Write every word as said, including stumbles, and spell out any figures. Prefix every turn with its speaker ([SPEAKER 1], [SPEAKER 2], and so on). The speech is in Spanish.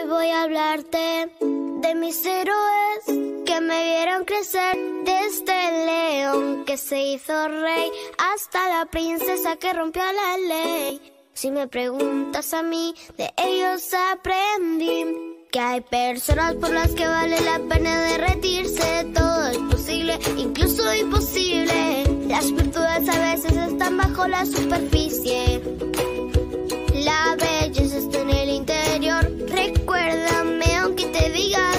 [SPEAKER 1] voy a hablarte de mis héroes que me vieron crecer, desde el león que se hizo rey hasta la princesa que rompió la ley. Si me preguntas a mí, de ellos aprendí que hay personas por las que vale la pena derretirse. Todo es posible, incluso imposible. Las virtudes a veces están bajo la superficie. La belleza está en el interior. Recuérdame aunque te diga